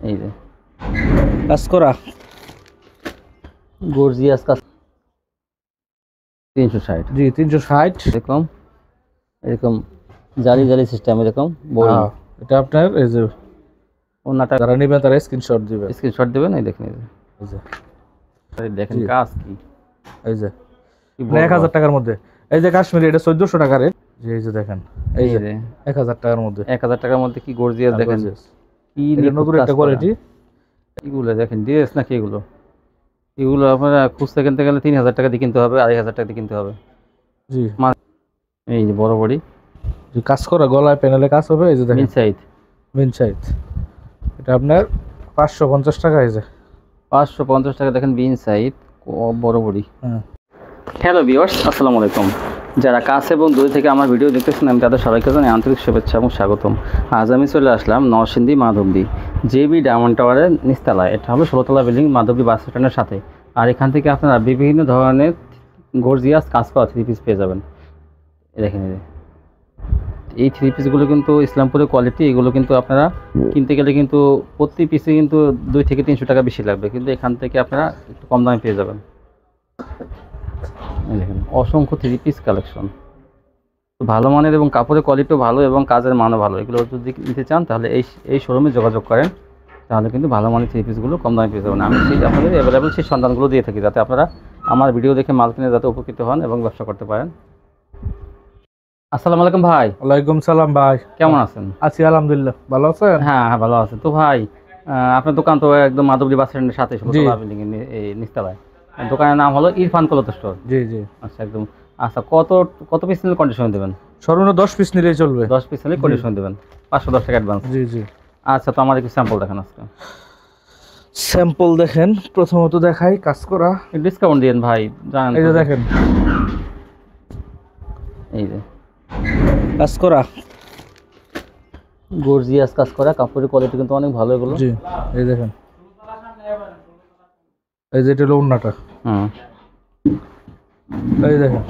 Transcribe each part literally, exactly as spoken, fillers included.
এই যে কাজ করা গর্জিয়াস কাজ তিনশো ষাট। জি তিনশো ষাট। এরকম এরকম জালি জালি সিস্টেম এরকম বোরিং। এটা আপনার এই যে ওনাটা যারা নেবেন তারা স্ক্রিনশট দিবেন, স্ক্রিনশট দিবেন। এই দেখেন, এই যে দেখেন কাজ কি, এই যে এক হাজার টাকার মধ্যে। এই যে কাশ্মীরি এটা চোদ্দশো টাকার। জি এই যে দেখেন, এই যে এক হাজার টাকার মধ্যে, এক হাজার টাকার মধ্যে কি গর্জিয়াস দেখেন, কি নতুন একটা কোয়ালিটি। এগুলো দেখেন ড্রেস নাকি এগুলো, এগুলো আপনারা খুচরা কিনতে গেলে তিন হাজার টাকা দিয়ে কিনতে হবে, আড়াই হাজার টাকা দিয়ে কিনতে হবে। জি এই যে বড় বড়ি কাজ করা, গলায় প্যানেলে কাজ হবে। এই যে দেখেন মিনসাইড, মিনসাইড এটা আপনার পাঁচশো পঞ্চাশ টাকা। এই যে পাঁচশো পঞ্চাশ টাকা দেখেন মিনসাইড বড় বড়ি। হ্যাঁ হ্যালো ভিউয়ার্স, আসসালামু আলাইকুম। যারা কাছে এবং দূর থেকে আমার ভিডিও দেখতেছেন আমি তাদের সবাইকে জানাই আন্তরিক শুভেচ্ছা এবং স্বাগতম। আজ আমি চলে আসলাম নরসিংদী মাধবদী জেবি ডায়মন্ড টাওয়ারের নিচতলায়। এটা হলো ষোলোতলা বিল্ডিং মাধবদী বাস স্ট্যান্ডের সাথে। আর এখান থেকে আপনারা বিভিন্ন ধরনের গর্জিয়াস কাজ করা থ্রি পিস পেয়ে যাবেন। দেখেন এই থ্রি পিসগুলো কিন্তু ইসলামপুরের কোয়ালিটি। এগুলো কিন্তু আপনারা কিনতে গেলে কিন্তু প্রতি পিসে কিন্তু দুই থেকে তিনশো টাকা বেশি লাগবে, কিন্তু এখান থেকে আপনারা একটু কম দামে পেয়ে যাবেন। দেখেন অসংখ্য থ্রি পিস কালেকশন, ভালো মানের এবং কাপড়ের কোয়ালিটিও ভালো এবং কাজের মানও ভালো। এগুলো যদি নিতে চান তাহলে এই এই শোরুমে যোগাযোগ করেন, তাহলে কিন্তু ভালো মানের থ্রি পিসগুলো কম দামে পেয়ে যাবেন। আমি সেই আপনাদের অ্যাভেলেবল সেই সন্ধানগুলো দিয়ে থাকি, যাতে আপনারা আমার ভিডিও দেখে মাল কিনে যাতে উপকৃত হন এবং ব্যবসা করতে পারেন। আসসালামু আলাইকুম ভাই। ওয়ালাইকুম সালাম ভাই, কেমন আছেন? আছি আলহামদুলিল্লাহ, ভালো আছেন? হ্যাঁ হ্যাঁ ভালো আছেন। তো ভাই আপনার দোকান তো একদম মাধবদী বাস স্ট্যান্ডের সাথে ষোলোতলা বিল্ডিং এর নিচতলায়। দোকানের নাম হলো ইরফান ক্লথ স্টোর। জি জি আচ্ছা একদম। আচ্ছা কত কত পিস নিলে কন্ডিশন দেবেন? সর্বনিম্ন দশ পিস নিলেই চলবে। দশ পিস নিলে কন্ডিশন দেবেন, পাঁচশো দশ টাকা অ্যাডভান্স। জি জি আচ্ছা তো আমার একটু স্যাম্পল দেখান আজকে। স্যাম্পল দেখেন, প্রথমত দেখাই কাজ করা। ডিসকাউন্ট দিন ভাই, জানেন। এই যে দেখেন, এই যে কাজ করা গর্জিয়াস কাজ করা, কাপড়ের কোয়ালিটি কিন্তু অনেক ভালো এগুলো। জি এই দেখেন, এই যে এটা হলো ওন্নাটা। হুম এই দেখেন,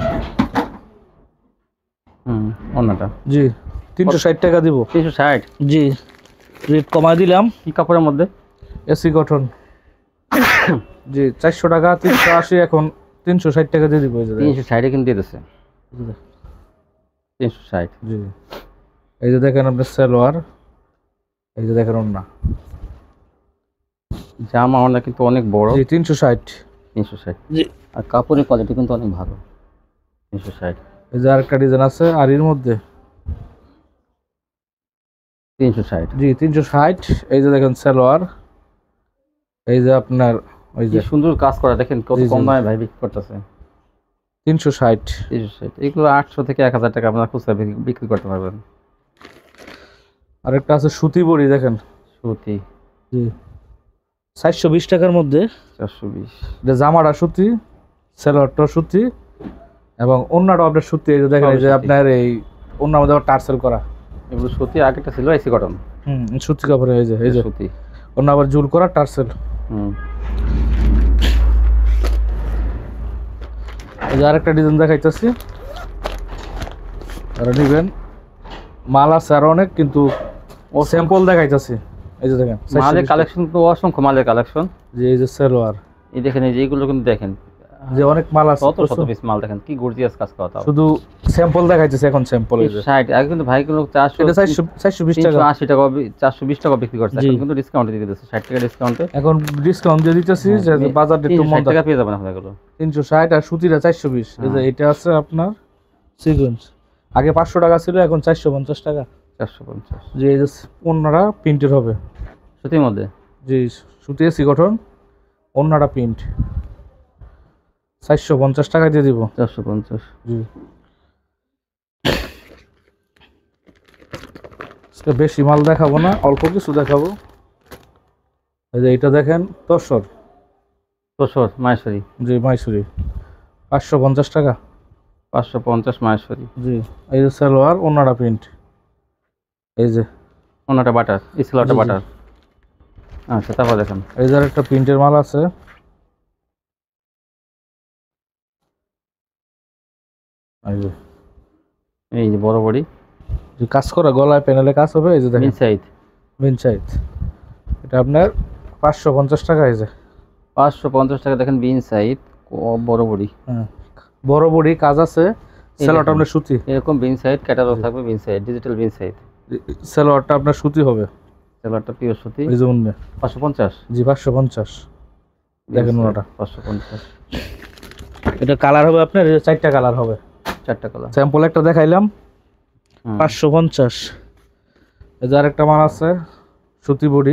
হুম ওন্নাটা। জি তিনশো ষাট টাকা দিব। তিনশো ষাট? জি রেট কমায় দিলাম। কি কাপড়ের মধ্যে? AC cotton. জি চারশো টাকা তিনশো আশি, এখন তিনশো ষাট টাকা দিয়ে দিব। তিনশো ষাটে কিন্তু দিয়ে দিচ্ছে, তিনশো ষাট। জি এই যে দেখেন আপনার সালোয়ার, এই যে দেখেন ওন্না, জামা ওন্না কিন্তু অনেক বড়। জি তিনশো ষাট। তিনশো ষাট জি। আর কাপড়ের কোয়ালিটি কিন্তু অনেক ভালো। তিনশো ষাট। এই যে আরেকটা ডিজাইন আছে আরির মধ্যে, তিনশো ষাট। জি তিনশো ষাট। এই যে দেখেন সালোয়ার, এই যে আপনার ওই যে সুন্দর কাজ করা, দেখেন কত কম দামে ভাই বিক্রি করতেছে। তিনশো ষাট। তিনশো ষাট এগুলো আটশো থেকে এক হাজার টাকা আপনার খুচরা বিক্রি করতে পারবেন। আরেকটা আছে সুতি বড়ি, দেখেন সুতি। জি চারশো বিশ টাকার মধ্যে। চারশো বিশ। এটা জামাটা সুতি, সালোয়ারটা সুতি এবং ওন্নাটা আপনার সুতি। এই যে দেখেন, এই যে আপনার এই ওন্নার মধ্যে আবার টার্সেল করা। এগুলো সুতি, আগেটা ছিল এসি কটন। হুম সুতি কাপড়ে, এই যে এই যে সুতি, ওন্না আবার জুল করা টার্সেল। হুম এই যে আরেকটা ডিজাইন দেখাইতেছি, আর নিবেন মাল আছে আর অনেক, কিন্তু ও স্যাম্পল দেখাইতেছি। এই যে দেখেন মালের কালেকশন তো অসংখ্য মালের কালেকশন। যে এই যে সালোয়ার, এই দেখেন, এই যে এইগুলো কিন্তু দেখেন যে অনেক মাল আছে, কত শত পিস মাল দেখেন, কি গর্জিয়াস কাজ করা। তাও শুধু স্যাম্পল দেখাইতেছি এখন। স্যাম্পল এই যে ষাট, আগে কিন্তু ভাইগুলো চারশো চারশো বিশ টাকা, আশি টাকা চারশো বিশ টাকা বিক্রি করছে, এখন কিন্তু ডিসকাউন্টে দিয়ে দিচ্ছে, ষাট টাকা ডিসকাউন্টে এখন ডিসকাউন্ট দিয়ে দিতেছি। যে বাজার একটু ষাট টাকা পেয়ে যাবেন আপনারা এগুলো। তিনশো ষাট আর সুতিটা চারশো বিশ। এই যে এটা আছে আপনার সিকোয়েন্স, আগে পাঁচশো টাকা ছিল, এখন চারশো পঞ্চাশ টাকা। চারশো পঞ্চাশ। যে এই যে ওন্নাটা প্রিন্টের হবে সুতির মধ্যে। জি সুতি এসি গঠন, ওন্নাটা প্রিন্ট, চারশো পঞ্চাশ টাকা দিয়ে দিব। চারশো পঞ্চাশ। জি বেশি মাল দেখাবো না, অল্প কিছু দেখাবো। এই যে এটা দেখেন তসর, তসর মাহেশ্বরী। জি মাইসুরি, পাঁচশো পঞ্চাশ টাকা। পাঁচশো পঞ্চাশ মাহেশ্বরী। জি এই যে সালোয়ার, ওন্নাটা প্রিন্ট, এই যে ওন্নাটা বাটার, ইসলামটা বাটার। আচ্ছা তারপর দেখেন, এই যে একটা প্রিন্টের মাল আছে, এই যে এই যে বড় বড়ি কাজ করা, গলায় প্যানেলে কাজ হবে। এই যে দেখেন মিনসাইড, মিনসাইড এটা আপনার পাঁচশো পঞ্চাশ টাকা এই যে পাঁচশো পঞ্চাশ টাকা। দেখেন বিন সাইড বড় বড়ি, হ্যাঁ বড় বড়ি কাজ আছে। সেলোয়ারটা আপনার সুতি, এরকম বিন সাইড ক্যাটালগ থাকবে, বিন সাইড ডিজিটাল বিন সাইড। সেলোয়ারটা আপনার সুতি হবে, সেলোয়ারটা পিওর সুতি। এই যে উন্নে পাঁচশো পঞ্চাশ। জি পাঁচশো পঞ্চাশ। দেখেন ওটা পাঁচশো পঞ্চাশ। এটা কালার হবে আপনার এই যে চারটা কালার হবে, চারটা কালার। স্যাম্পল একটা দেখাইলাম পাঁচশো পঞ্চাশ। এই যে আরেকটা মাল আছে সুতি বডি,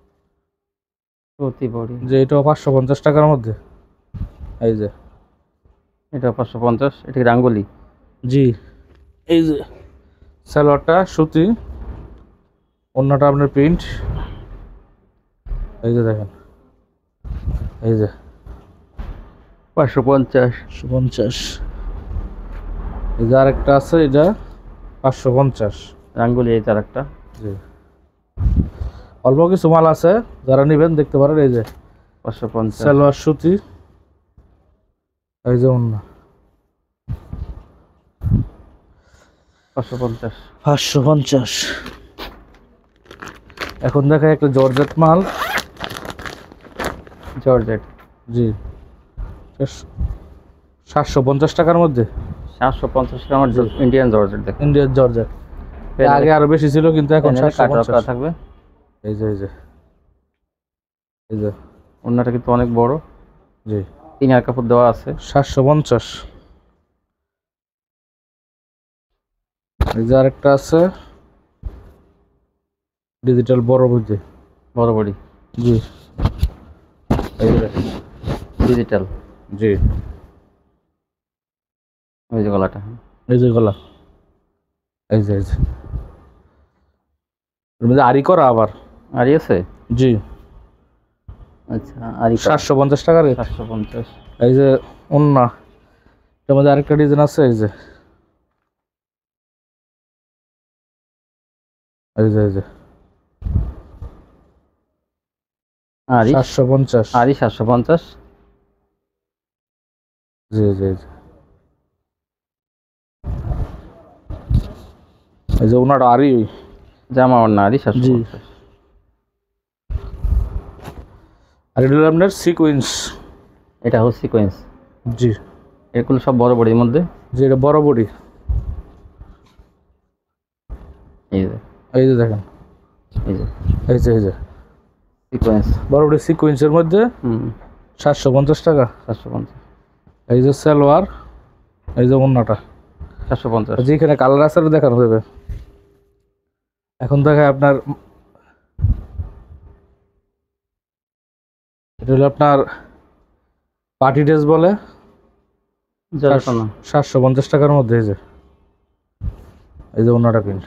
সুতি বডি, যে এটাও পাঁচশো পঞ্চাশ টাকার মধ্যে। এই যে এটা পাঁচশো পঞ্চাশ। এটা কি রাঙ্গুলি? জি। এই যে সালোয়ারটা সুতি, অন্যটা আপনার প্রিন্ট। এই যে দেখেন, এই যে পাঁচশো পঞ্চাশ। পঞ্চাশ। এই যে আরেকটা আছে এটা পাঁচশো পঞ্চাশ রাঙ্গুলি। এই তার একটা। জি অল্প কিছু মাল আছে, যারা নেবেন দেখতে পারেন। এই যে পাঁচশো পঞ্চাশ। সালোয়ার সুতি, এই যে অন্য পাঁচশো পঞ্চাশ। পাঁচশো পঞ্চাশ। এখন দেখা একটা জর্জেট মাল, জর্জেট। জি সাতশো পঞ্চাশ টাকার মধ্যে। সাতশো পঞ্চাশ টাকা আমার ইন্ডিয়ান জর্জেট। দেখেন ইন্ডিয়ান জর্জেট, আগে আরো বেশি ছিল কিন্তু এখন সাতশো পঞ্চাশ থাকবে। এই যে এই যে এই যে অন্যটা কিন্তু অনেক বড়। জি তিন আর কাপড় দেওয়া আছে। সাতশো পঞ্চাশ। এই যে আরেকটা আছে ডিজিটাল বড় বুঝি, বড় বড়ি। জি এই যে দেখেন ডিজিটাল। জি ওই যে গলাটা, এই যে গলা, এই যে এই যে এর মধ্যে আরি করা আবার। আরি আছে? জি আচ্ছা আরি সাতশো পঞ্চাশ টাকা রেট। সাতশো পঞ্চাশ। এই যে অন্য এর মধ্যে আরেকটা ডিজাইন আছে, এই যে এই যে এই যে আরি সাতশো পঞ্চাশ। আরি সাতশো পঞ্চাশ। জি জি জি এই যে ওনার আরি জামা ওড়না আরি সাতশো পঞ্চাশ। আর এটা হলো আপনার সিকোয়েন্স। এটা হচ্ছে সিকোয়েন্স। জি এগুলো সব বড় বড়ির মধ্যে। যে এটা বড় বড়ি। এই যে এই যে দেখেন, এই যে এই যে এই যে সিকোয়েন্স বড় বড়ি সিকোয়েন্সের মধ্যে হুম সাতশো পঞ্চাশ টাকা। সাতশো পঞ্চাশ। এই যে সালোয়ার, এই যে ওন্নাটা সাতশো পঞ্চাশ। যেখানে কালার আছে দেখানো যাবে। এখন দেখায় আপনার এটা হলো আপনার পার্টি ড্রেস বলে, সাতশো পঞ্চাশ টাকার মধ্যে। এই যে এই যে ওন্নাটা প্রিন্ট।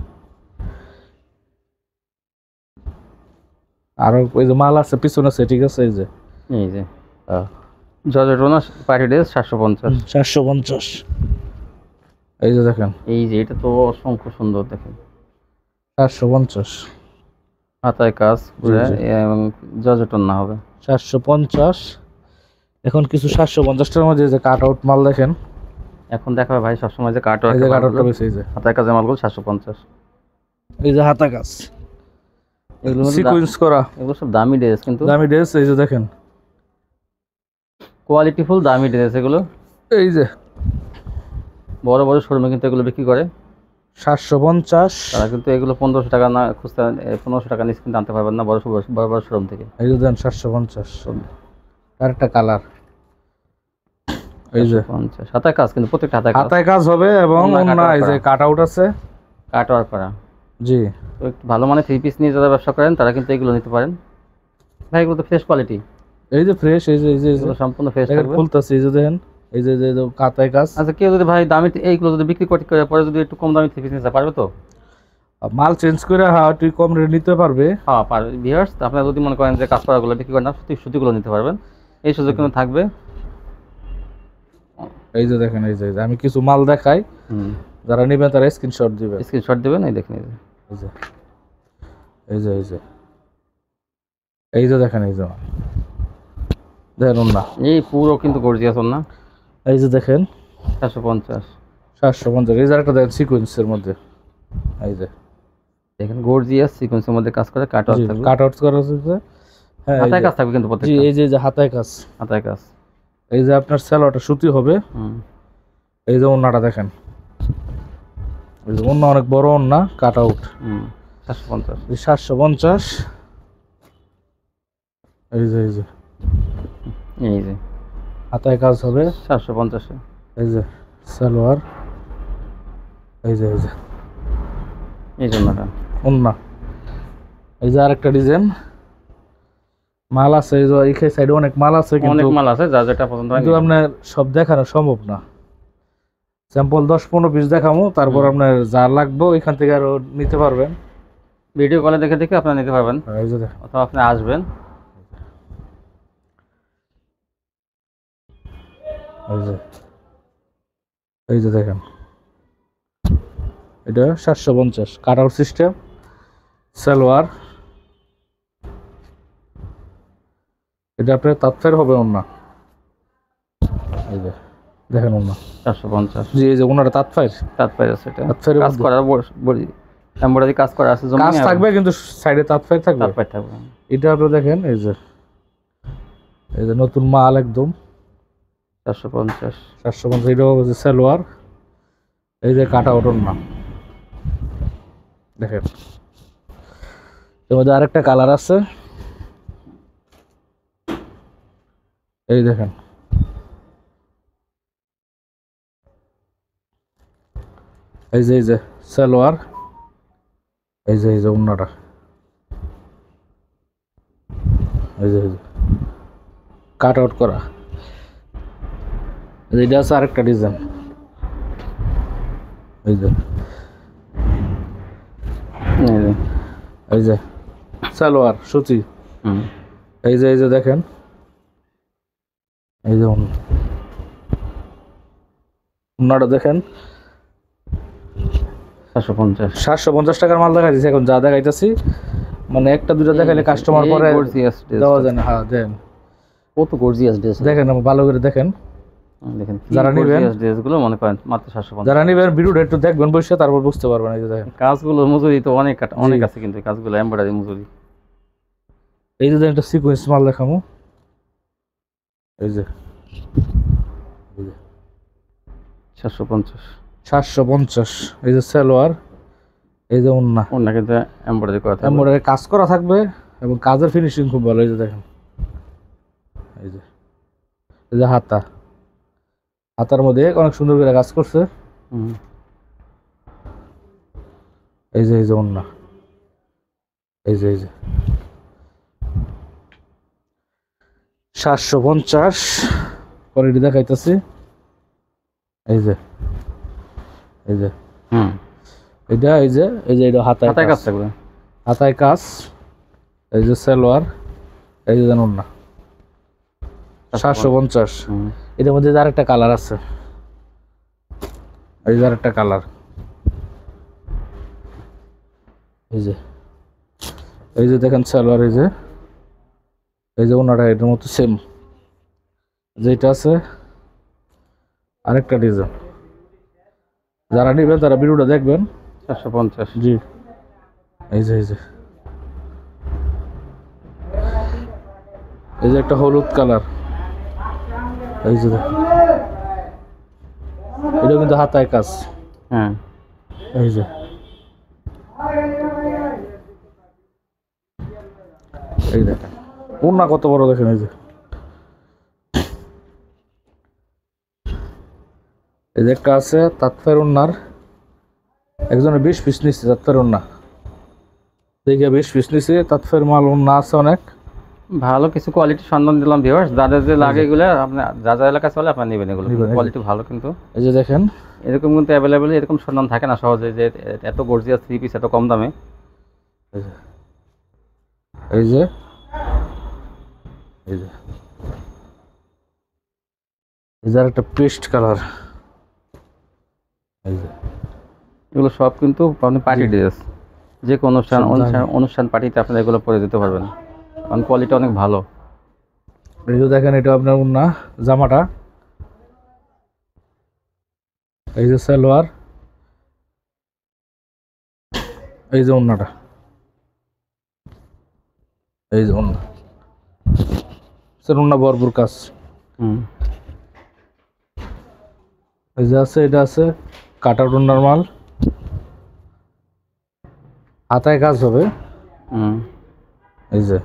আরো ওই যে মাল আছে পিছনে আছে, ঠিক আছে। এই যে এই যে জর্জেট ওনা পার্টি ড্রেস সাতশো পঞ্চাশ। সাতশো পঞ্চাশ। এই যে দেখেন, এই যে এটা তো অসংখ্য সুন্দর। দেখেন সাতশো পঞ্চাশ হাতায় কাজ করে এবং জর্জেট ওনা হবে। সাতশো পঞ্চাশ। এখন কিছু সাতশো পঞ্চাশ টাকার মধ্যে যে কাট আউট মাল দেখেন। এখন দেখা হয় ভাই সবসময় যে কাট এই যে কাট আউটটা বেশি। এই যে হাতায় কাজের মালগুলো সাতশো পঞ্চাশ। এই যে হাতা কাজ, এগুলো সিকোয়েন্স করা, এগুলো সব দামি ড্রেস কিন্তু দামি ড্রেস। এই যে দেখেন কোয়ালিটিফুল দামি ড্রেস এগুলো। এই যে বড় বড় শোরুমে কিন্তু এগুলো বিক্রি করে সাতশো পঞ্চাশ। তারা কিন্তু এগুলো পনেরোশো টাকা না খুচরা পনেরোশো টাকা নিচে কিন্তু আনতে পারবেন না বড় বড় বড় শোরুম থেকে। এই যে দেন সাতশো পঞ্চাশ। আর একটা কালার, এই যে পঞ্চাশ। হাতায় কাজ কিন্তু প্রত্যেকটা হাতায় কাজ। হাতায় কাজ হবে এবং ওন্না এই যে কাট আউট আছে, কাট ওয়ার্ক করা। জি তো একটু ভালো মানে থ্রি পিস নিয়ে যারা ব্যবসা করেন তারা কিন্তু এগুলো নিতে পারেন ভাই। এগুলো তো ফ্রেশ কোয়ালিটি। এই যে ফ্রেশ, এই যে এই যে সম্পূর্ণ ফ্রেশ থাকবে। খুলতেছে, এই যে দেখেন, এই যে যে কাতায় কাজ। আচ্ছা কেউ যদি ভাই দামি এইগুলো যদি বিক্রি করতে করে পরে যদি একটু কম দামি থ্রি পিস নিতে পারবে তো? মাল চেঞ্জ করে হ্যাঁ তুই কম রেট নিতে পারবে। হ্যাঁ পারবে। ভিউয়ার্স আপনারা যদি মনে করেন যে কাজ করাগুলো বিক্রি করেন না, সুতি সুতিগুলো নিতে পারবেন, এই সুযোগ কিন্তু থাকবে। এই যে দেখেন, এই যে আমি কিছু মাল দেখাই, যারা নেবেন তারা স্ক্রিনশট দিবেন। স্ক্রিনশট দিবেন। এই দেখেন, এই যে এই যে এই যে এই যে দেখেন, এই যে দেখেন না, এই পুরো কিন্তু গর্জিয়াস না। এই যে দেখেন সাতশো পঞ্চাশ। সাতশো পঞ্চাশ। এই যে একটা দেখেন সিকোয়েন্সের মধ্যে, এই যে দেখেন গর্জিয়াস সিকোয়েন্সের মধ্যে কাজ করে কাট আউট থাকবে, কাট আউট করা আছে। হ্যাঁ, হাতায় কাজ থাকবে কিন্তু জি, প্রত্যেকটা, এই যে যে হাতায় কাজ, হাতায় কাজ। এই যে আপনার সালোয়ারটা সুতি হবে। হুম এই যে ওন্নাটা দেখেন, এই যে ওন্না অনেক বড় ওন্না, কাট আউট। হুম সাতশো পঞ্চাশ, সাতশো পঞ্চাশ। এই যে এই যে এই যে হাতায় কাজ হবে সাতশো পঞ্চাশে। এই যে সালোয়ার, এই যে এই যে এই জন্যটা ওন্না। এই যে আরেকটা ডিজাইন মাল আছে, এই যে এই সাইডে অনেক মাল আছে, অনেক কিন্তু মাল আছে, যা যেটা পছন্দ হয় কিন্তু আপনার সব দেখানো সম্ভব না। স্যাম্পল দশ পনেরো পিস দেখামো, তারপর আপনার যা লাগবে ওইখান থেকে আরো নিতে পারবেন। ভিডিও কলে দেখে দেখে আপনারা নিতে পারবেন, এই যে দেখেন, অথবা আপনি আসবেন। এই যে এই যে দেখেন, এটা সাতশো পঞ্চাশ কাট আউট সিস্টেম সালোয়ার। এটা আপনার তাঁতফের হবে ওন্না, এই যে দেখেন ওন্না চারশো পঞ্চাশ, জি, এই যে ওনারা তাঁতফের কাজ পাই আছে, এটা তাঁতফের কাজ করা বডি এমব্রয়ডারি কাজ করা আছে, কাজ থাকবে, কিন্তু সাইডে তাঁতফের থাকবে, কাজ পাই থাকবে। এটা আপনি দেখেন, এই যে এই যে নতুন মাল একদম চারশো পঞ্চাশ, চারশো পঞ্চাশ। এটাও হচ্ছে সালোয়ার, এই যে কাটা ওঠন না দেখেন। এর মধ্যে আরেকটা কালার আছে, এই দেখেন, এই যে এই যে সালোয়ার, এই যে এই যে ওন্নাটা, এই যে এই যে কাট আউট করা। এটা আছে আরেকটা ডিজাইন, এই যে এই যে সালোয়ার সুতি, হুম এই যে এই যে দেখেন, এই যে ওন্নাটা দেখেন। চারশো পঞ্চাশ, সাতশো পঞ্চাশ টাকার মাল দেখাইতেছি, এখন যা দেখাইতেছি মানে একটা দুটো দেখাইলে কাস্টমার পরে দেওয়া যায় না। হ্যাঁ দেন, কত গর্জিয়াস ড্রেস দেখেন ভালো করে দেখেন। দেখেন যারা নিবেন ড্রেসগুলো মনে করেন মাত্র সাতশো পঞ্চাশ, যারা নিবেন ভিডিওটা একটু দেখবেন বসে, তারপর বুঝতে পারবেন। এই যে দেখেন কাজগুলো মজুরি তো অনেক কাটা অনেক আছে, কিন্তু কাজগুলো এমব্রয়ডারি মজুরি। এই যে একটা সিকোয়েন্স মাল দেখামু, এই যে সাতশো পঞ্চাশ, সাতশো পঞ্চাশ। এই যে সালোয়ার, এই যে ওন্না, ওন্না কিন্তু এমব্রয়ডারি করা থাকবে, এমব্রয়ডারি কাজ করা থাকবে এবং কাজের ফিনিশিং খুব ভালো। এই যে দেখেন, এই যে এই যে হাতা, হাতার মধ্যে অনেক সুন্দর করে কাজ করছে। হুম এই যে এই যে ওন্না, এই যে এই যে সাতশো পঞ্চাশ। কোয়ালিটি দেখাইতেছি, এই যে এই যে হুম এটা, এই যে এই যে এটা হাতায় হাতায় কাজ কাজ, থাকবে, হাতায় কাজ। এই যে সালোয়ার, এই যে জানুন না সাতশো পঞ্চাশ। হুম এটার মধ্যে আর একটা কালার আছে, এই যে আরেকটা কালার, এই যে এই যে দেখেন সালোয়ার, এই যে এই যে ওনাটা এটার মতো সেম যেটা আছে আরেকটা ডিজাইন। যারা নিবেন তারা ভিডিওটা দেখবেন। চারশো পঞ্চাশ, জি, এই যে এই যে এই যে একটা হলুদ কালার, এই যে দেখেন এটা কিন্তু হাতায় কাজ, হ্যাঁ এই যে এই দেখেন ওন্না কত বড় দেখেন, এই যে এই যে একটা আছে তাঁতফের ওন্নার, একজনের বিশ পিস নিচ্ছে তাঁতফের ওন্না, দেখে বিশ পিস নিচ্ছে তাঁতফের মাল। ওন্না আছে অনেক ভালো কিছু কোয়ালিটি সন্ধান দিলাম ভিউয়ার্স, যাদের যে লাগে এগুলো আপনি যা যা এলাকায় চলে আপনার নেবেন, এগুলো কোয়ালিটি ভালো। কিন্তু এই যে দেখেন এরকম কিন্তু অ্যাভেলেবেল এরকম সন্ধান থাকে না সহজে, যে এত গর্জিয়াস থ্রি পিস এত কম দামে। এই যে এই যে এই যে এই যে একটা পেস্ট কালার, এই যে এগুলো সব কিন্তু আপনি পার্টি ড্রেস, যে কোনো অনুষ্ঠান অনুষ্ঠান অনুষ্ঠান পার্টিতে আপনারা এগুলো পরে দিতে পারবেন, কারণ কোয়ালিটি অনেক ভালো। এই যে দেখেন এটা আপনার ওন্না, জামাটা, এই যে সালোয়ার, এই যে ওন্নাটা, এই যে ওন্না, স্যার ওন্না ভরপুর কাজ। হুম এই যে আছে, এটা আছে কাটার ওন্নার মাল, হাতায় কাজ হবে। হুম এই যে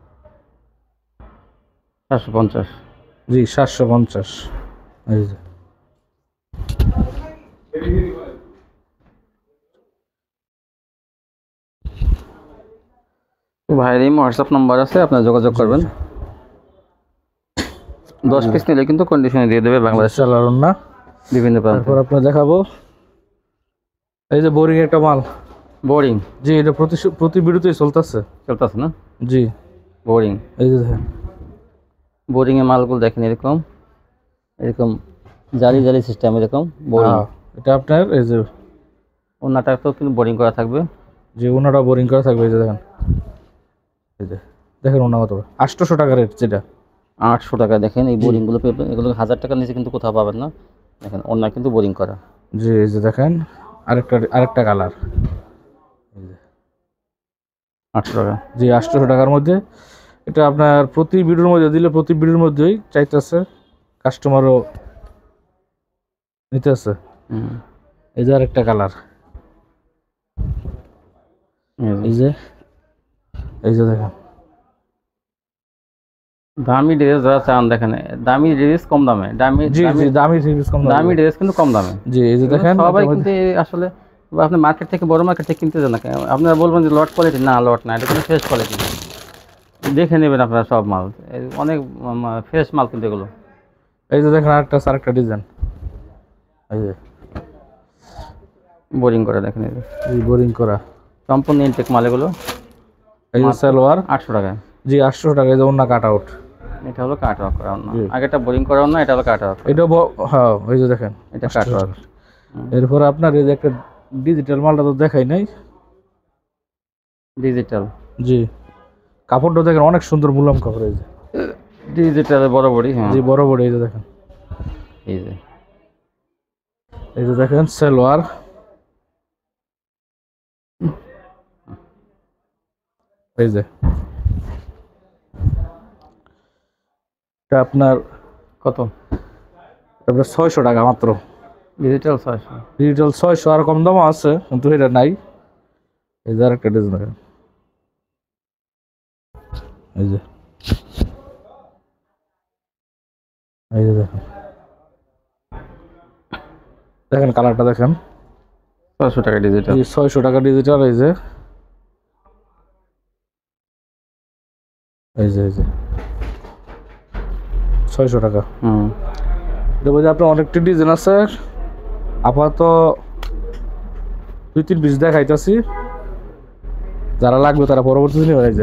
চারশো পঞ্চাশ। জি সাতশো পঞ্চাশ। এই যে ভাইয়ের এই হোয়াটসঅ্যাপ নাম্বার আছে, আপনারা যোগাযোগ করবেন। দশ পিস নিলে কিন্তু কন্ডিশনে দিয়ে দেবে বাংলাদেশ সালোয়ার ওন্না। বিভিন্ন প্রান্তে। তারপর আপনার দেখাবো এই যে বোরিং একটা মাল। বোরিং? জি এটা প্রতি প্রতি ভিডিওতেই চলতেছে। চলতেছে না? জি বোরিং। এই যে দেখেন বোরিং এর মালগুলো দেখেন, এরকম এরকম জালি জালি সিস্টেম, এরকম বোরিং। হ্যাঁ, এটা আপনার এই যে ওনাটা তো কিন্তু বোরিং করা থাকবে। যে ওনাটা বোরিং করা থাকবে। এই যে দেখেন, এই যে দেখেন ওনা কত, আটশোশো টাকা রেট যেটা। আটশো টাকা। দেখেন এই বোরিংগুলো পেবেন, এগুলো হাজার টাকার নিচে কিন্তু কোথাও পাবেন না। দেখেন ওনা কিন্তু বোরিং করা। জি এই যে দেখেন আরেকটা আরেকটা কালার, আটশো টাকা। জি আটশোশো টাকার মধ্যে। এটা আপনার প্রতি ভিডিওর মধ্যে দিলে প্রতি ভিডিওর মধ্যেই চাইতেছে, কাস্টমারও নিতেছে। হুম এই যে আরেকটা কালার, এই এই যে এই যে দেখেন দামি ড্রেস যারা চান, দেখেন দামি ড্রেস কম দামে, দামি জি জি দামি রিভিউজ কম দামে। দামি ড্রেস কিন্তু কম দামে। জি এই যে দেখেন সবাই কিন্তু এই আসলে বা আপনি মার্কেট থেকে, বড় মার্কেট থেকে কিনতে যান না কেন, আপনারা বলবেন যে লট কোয়ালিটি, না লট না, এটা কিন্তু ফ্রেশ কোয়ালিটি। দেখে নেবেন আপনারা সব মাল, এই অনেক ফ্রেশ মাল কিন্তু এগুলো। এই যে দেখেন আরেকটা আরেকটা ডিজাইন, এই যে বোরিং করে দেখেন, এই যে এই বোরিং করা সম্পূর্ণ ইনটেক মাল এগুলো। এই যে সালোয়ার আটশো টাকা। জি আটশো টাকা। এই যে ওন্না কাট আউট, এটা হলো কাট ওয়ার্ক করা না, আগেটা বোরিং করা না, এটা হলো কাট ওয়ার্ক। এটা হ্যাঁ এই যে দেখেন এটা কাট ওয়ার্ক। এরপর আপনার এই যে একটা ডিজিটাল মালটা তো দেখাই নাই। ডিজিটাল? জি কাপড়টা দেখেন অনেক সুন্দর মুলাম কাপড়। এই যে ডিজিটাল বড় বড়ি। হ্যাঁ জি বড় বড়। এই যে দেখেন, এই যে এই যে দেখেন সালোয়ার, এই যে এটা আপনার কত? আপনার ছয়শো টাকা মাত্র। ডিজিটাল ছয়শো? ডিজিটাল ছয়শো, আর কম দামও আছে কিন্তু এটা নাই। এই যে আরেকটা ডিজাইন দেখেন, এই যে এই যে দেখেন দেখেন কালারটা দেখেন, ছয়শো টাকা ডিজিটাল। ছয়শো টাকা ডিজিটাল। এই যে এই যে এই যে ছয়শো টাকা। হুম দেখবো যে আপনার অনেকটি ডিজাইন আছে, আপাতত দুই তিন পিস দেখাইতেছি, যারা লাগবে তারা পরবর্তীতে নেবে। এই যে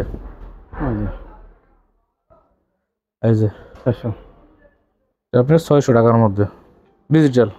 এই যে ছয়শো আপনার ছয়শো টাকার মধ্যে ডিজিটাল।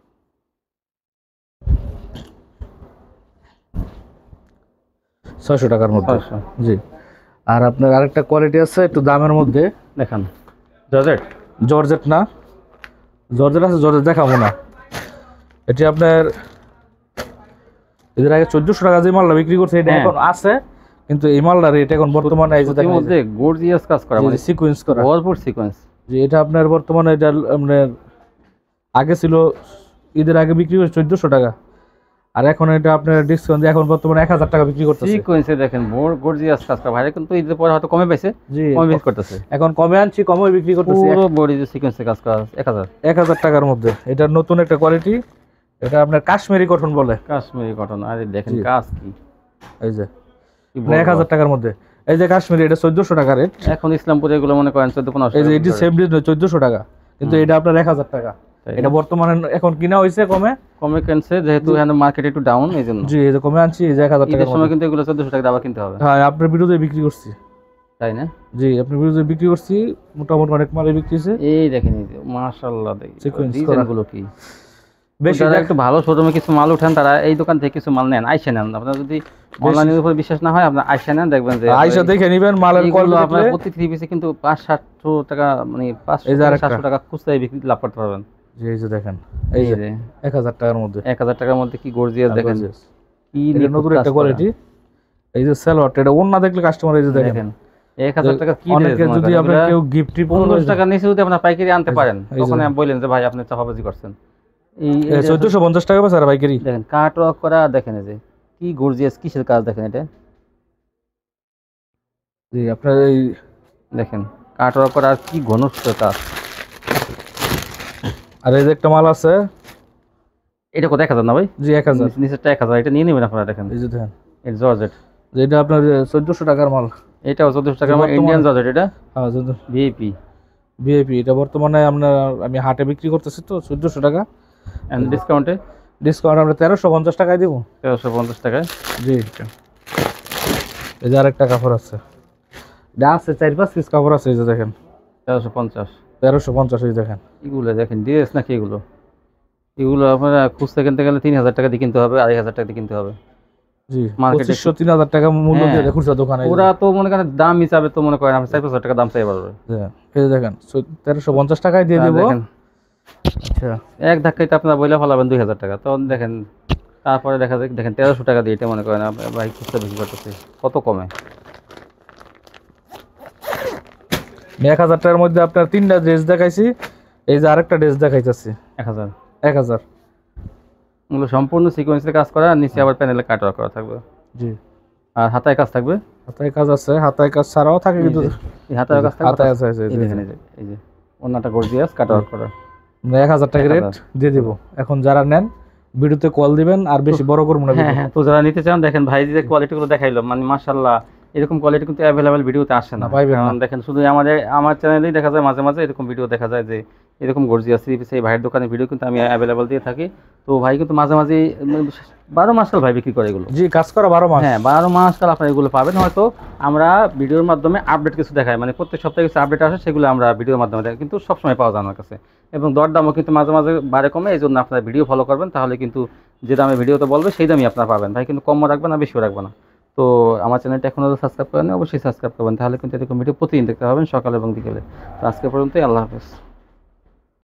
ছয়শো টাকার মধ্যে। জি আর আপনার আরেকটা কোয়ালিটি আছে একটু দামের মধ্যে, দেখান। জর্জেট? জর্জেট না, জর্জেট আছে, জর্জেট দেখাবো না। এটি আপনার এদের আগে চোদ্দশো টাকা যে মালটা বিক্রি করছে এটা এখন আছে, কিন্তু এই মালটার রেট এখন বর্তমানে এই যে দেখেন মধ্যে গর্জিয়াস কাজ করা, মানে সিকোয়েন্স করা, ভরপুর সিকোয়েন্স। যে এটা আপনার বর্তমানে এটা আপনার আগে ছিল ঈদের আগে বিক্রি করে চোদ্দশো টাকা, আর এখন এটা আপনার ডিসকাউন্ট এখন বর্তমানে এক হাজার টাকা বিক্রি করতেছে। সিকোয়েন্সে দেখেন বড় গর্জিয়াস কাজ করা, ভাই কিন্তু ঈদের পরে হয়তো কমে পাইছে, জি কমে বিক্রি করতেছে, এখন কমে আনছি কমে বিক্রি করতেছে। পুরো বডি সিকোয়েন্সে কাজ করা এক হাজার এক হাজার টাকার মধ্যে। এটা নতুন একটা কোয়ালিটি, এটা আপনার কাশ্মীরি কটন বলে, কাশ্মীরি কটন। আরে দেখেন কাজ কি, এই যে এক হাজার টাকার মধ্যে। এই যে কাশ্মীরি, এটা চোদ্দশো টাকা রেট এখন ইসলামপুরে এগুলো মনে করেন চোদ্দ পনেরো। এই যে এটি সেম ডিজাইন চোদ্দশো টাকা, কিন্তু এটা আপনার এক হাজার টাকা। এটা বর্তমানে এখন কিনা হয়েছে কমে, কমে কিনছে যেহেতু এখানে মার্কেট একটু ডাউন, এই জন্য। জি এই যে কমে আনছি, এই যে এক হাজার টাকার সময় কিন্তু এগুলো চোদ্দশো টাকা আবার কিনতে হবে। হ্যাঁ আপনার বিরুদ্ধে বিক্রি করছি, তাই না? জি আপনার বিরুদ্ধে বিক্রি করছি, মোটামুটি অনেক মালে বিক্রি হয়েছে। এই দেখেন মাশাআল্লাহ, ডিজাইনগুলো কি বেশি। যারা একটু ভালো শোরুমে কিছু মাল উঠান তারা এই দোকান থেকে কিছু মাল নেন, আইসা নেন। আপনার যদি অনলাইনের উপর বিশ্বাস না হয় আপনার আইসা নেন, দেখবেন যে আইসা দেখে নেবেন মালের কোয়ালিটি। আপনার প্রতি থ্রি পিসে কিন্তু পাঁচ সাতশো টাকা, মানে পাঁচশো সাতশো টাকা খুচরায় বিক্রি লাভ করতে পারবেন। জি এই যে দেখেন, এই যে এক হাজার টাকার মধ্যে, এক হাজার টাকার মধ্যে কি গর্জিয়াস দেখেন, কি কি এটা নিখুঁত নতুন কাজ একটা করা। কোয়ালিটি। এই যে সালোয়ারটা, এটা ওন্না দেখলে কাস্টমার এই যে দেখেন দেখেন এক হাজার টাকা কি অনেকে dress যদি মনে করেন, আপনার এগুলা কেউ গিফট টিপ পনেরোশো টাকার নিচে যদি আপনার পাইকারি আনতে এই যে, পারেন এই যে। তখন আমি বললেন যে ভাই আপনি চাপাবাজি করছেন। এই এই যে চোদ্দশো পঞ্চাশ টাকা স্যার পাইকারি। দেখেন কাট ওয়ার্ক করা, দেখেন এই যে কি গর্জিয়াস কিসের কাজ দেখেন এটা, জি আপনার এই দেখেন কাট ওয়ার্ক করা আর কি ঘনত্ব কাজ। আর এই যে একটা মাল আছে, এটা কত এক হাজার না ভাই? জি এক হাজার। নিচেরটা এক হাজার, এটা নিয়ে নেবেন আপনারা। দেখেন এই যে দেখেন এটা জর্জেট, যে এটা আপনার চোদ্দশো টাকার মাল। এটাও চোদ্দশো টাকা বর্তমানে- ইন্ডিয়ান জর্জেট, এটা হ্যাঁ ভিআইপি ভিআইপি। এটা বর্তমানে আপনার আমি হাটে বিক্রি করতেছি তো চোদ্দশো টাকা, এন্ড ডিসকাউন্টে ডিসকাউন্ট আমরা তেরোশো পঞ্চাশ টাকায় দিব। তেরোশো পঞ্চাশ টাকায়। জি এই যে আরেকটা কাপড় আছে, এটা আছে চার পাঁচ পিস কাপড় আছে। এই যে দেখেন তেরোশো পঞ্চাশ, তেরোশো পঞ্চাশ। এই দেখেন এগুলো দেখেন ড্রেস নাকি এগুলো, এগুলো আপনারা খুচরা কিনতে গেলে তিন হাজার টাকা দিয়ে কিনতে হবে, আড়াই হাজার টাকা দিয়ে কিনতে হবে। জি মার্কেটে পঁচিশশো তিন হাজার টাকা মূল্য হ্যাঁ। দিয়ে খুচরা দোকানে। এই যে, ওরা তো মনে করেন দাম হিসাবে তো মনে করেন আপনি চার হাজার টাকা দাম চাই পারবে। এই যে দেখেন তেরোশো পঞ্চাশ টাকায় দিয়ে দেবো। দেখেন আচ্ছা এক ধাক্কায় তো আপনারা বইলে ফেলাবেন দুই হাজার টাকা, তখন দেখেন তারপরে দেখা যায় দেখেন তেরোশো টাকা দিয়ে এটা মনে করেন আপনার ভাই খুচরা বিক্রি করতেছে কত কমে। আমি এক হাজার টাকার মধ্যে আপনার তিনটা ড্রেস দেখাইছি, এই যে আরেকটা ড্রেস দেখাইতেছি এক হাজার এক হাজার। এগুলো সম্পূর্ণ সিকোয়েন্সের কাজ করা, আর নিচে আবার প্যানেলে কাট ওয়ার্ক করা থাকবে, জি আর হাতায় কাজ থাকবে। হাতায় কাজ আছে, হাতায় কাজ ছাড়াও থাকে কিন্তু এই হাতায় কাজ থাকবে, হাতায় আছে। এই যে, এই দেখেন এই যে এই যে অন্যটা গর্জিয়াস কাট ওয়ার্ক করা। আমরা এক হাজার টাকা এক রেট হাজার। দিয়ে দিব। এখন যারা নেন ভিডিওতে কল দিবেন, আর বেশি বড় করবো না হ্যাঁ video। হ্যাঁ, তো যারা নিতে চান দেখেন ভাই যে কোয়ালিটিগুলো দেখাইলো, মানে মাশাআল্লাহ এরকম কোয়ালিটি কিন্তু অ্যাভেলেবেল ভিডিওতে আসে না। না, পাইবেন না। কারণ দেখেন শুধু আমাদের আমার চ্যানেলেই দেখা যায় মাঝে মাঝে এরকম ভিডিও দেখা যায় যে এরকম গর্জিয়াস থ্রি পিস এই ভাইয়ের দোকানে ভিডিও কিন্তু আমি অ্যাভেলেবেল দিয়ে থাকি। তো ভাই কিন্তু মাঝে মাঝে বারো মাস কাল ভাই বিক্রি করে এগুলো। জি কাজ করা বারো মাস। হ্যাঁ বারো মাস কাল আপনারা এগুলো পাবেন। হয়তো আমরা ভিডিওর মাধ্যমে আপডেট কিছু দেখাই, মানে প্রত্যেক সপ্তাহে কিছু আপডেট আসে, সেগুলো আমরা ভিডিওর মাধ্যমে দেখাই, কিন্তু সবসময় পাওয়া যায় আমার কাছে। এবং দরদামও কিন্তু মাঝে মাঝে বাড়ে কমে, এই জন্য আপনারা ভিডিও ফলো করবেন, তাহলে কিন্তু যে দামে ভিডিওতে বলবে সেই দামই আপনারা পাবেন। ভাই কিন্তু কমও রাখবেন না বেশিও রাখবেন না। তো আমার চ্যানেলটা এখনও সাবস্ক্রাইব করেন, অবশ্যই সাবস্ক্রাইব করবেন, তাহলে কিন্তু এরকম ভিডিও প্রতিদিন দেখতে পাবেন সকালে এবং বিকেলে। তো আজকে পর্যন্তই, আল্লাহ হাফেজ।